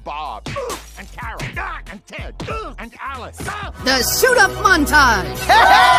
Bob, and Carol, and Ted, and Alice. The shoot-up montage!